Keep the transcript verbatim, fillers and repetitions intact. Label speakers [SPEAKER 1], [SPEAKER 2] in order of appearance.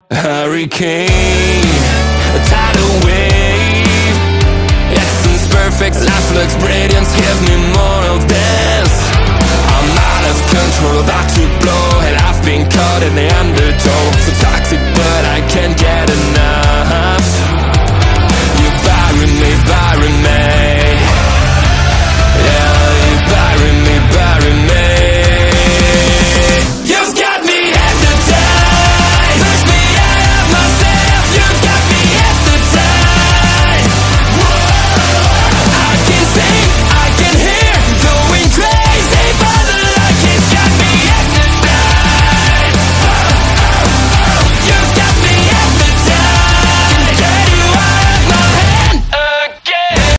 [SPEAKER 1] hurricane, a tidal wave. Essence perfect, life looks brilliant. Give me more of this. I'm out of control, about to blow, and I've been caught in the undertow. So toxic but